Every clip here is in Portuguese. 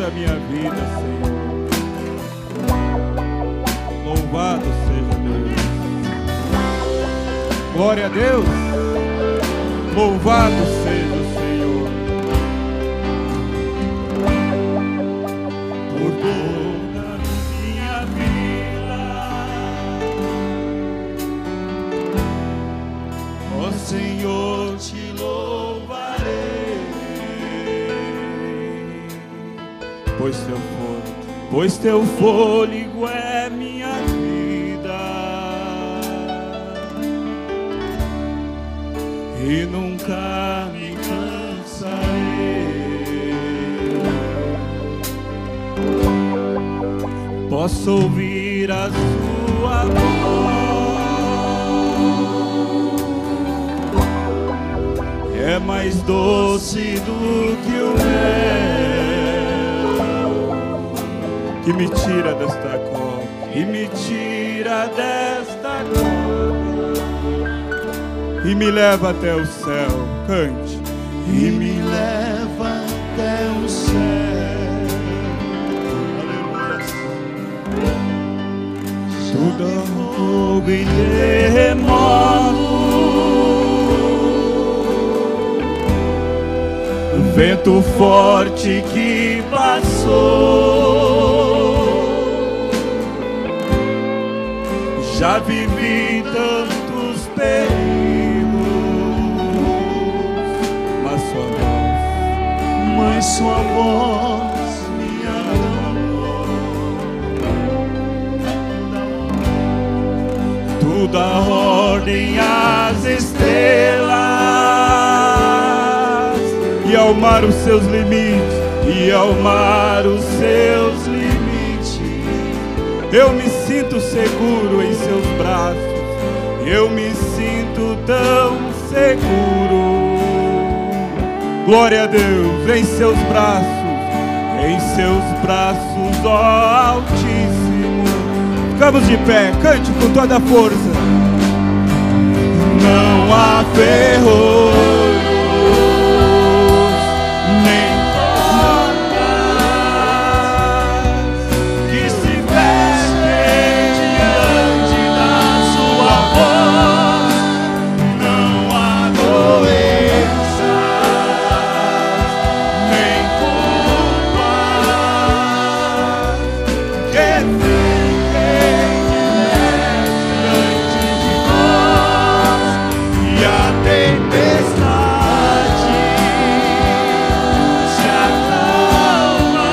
da minha vida, Senhor. Louvado seja Deus. Glória a Deus. Louvado seja o Senhor. Por toda a minha vida, ó Senhor, te louvarei. Pois teu fôlego é minha vida, e nunca me cansarei. Posso ouvir a sua voz, é mais doce do que o mel, que me tira desta cova, e me tira desta cova, e me leva até o céu. Cante. E me leva até o céu. Aleluia. Tudo fogo e terremoto, vento forte que passou. Já vivi tantos perigos, mas sua voz me acalmou. Tu dá ordem às estrelas, e ao mar os seus limites, e ao mar os seus limites. Eu me sinto seguro em seus braços, eu me sinto tão seguro. Glória a Deus, em seus braços, ó Altíssimo. Ficamos de pé, cante com toda a força. Não há ferrolhos, nem portas que se fechem diante da sua voz. Não há doença, nem culpa que fiquem diante de nós. E a tempestade se acalma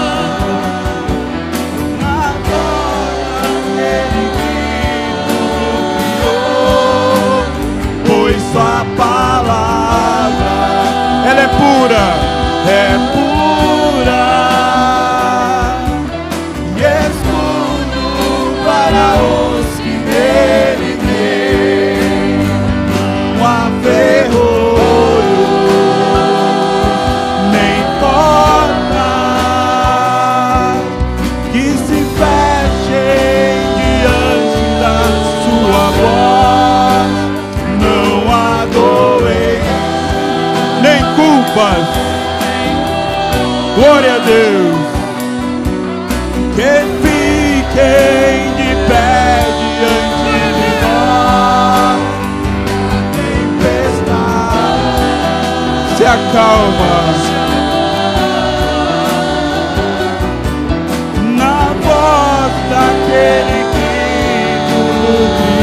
agora aquele que tudo criou, pois sua palavra, ela é pura, e escudo para os que nele creem. Não há ferrolho, nem porta que se fechem diante da sua voz. Não há doença, nem culpas. Glória a Deus. Que fiquem de pé diante de nós. Tempestade se acalma na voz daquele que tudo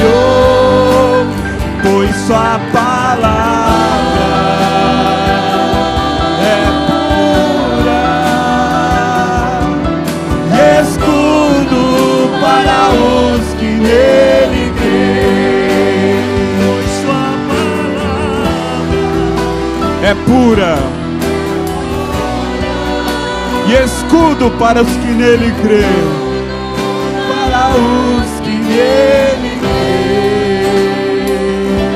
criou, pois sua palavra é pura e escudo para os que nele creem. Pois sua palavra é pura e escudo para os que nele creem. Para os que nele creem.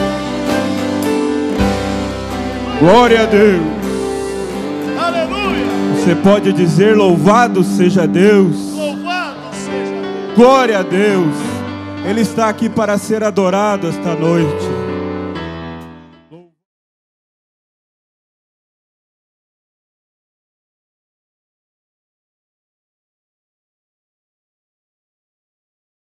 Glória a Deus. Aleluia. Você pode dizer: louvado seja Deus. Louvado seja Deus. Glória a Deus. Ele está aqui para ser adorado esta noite.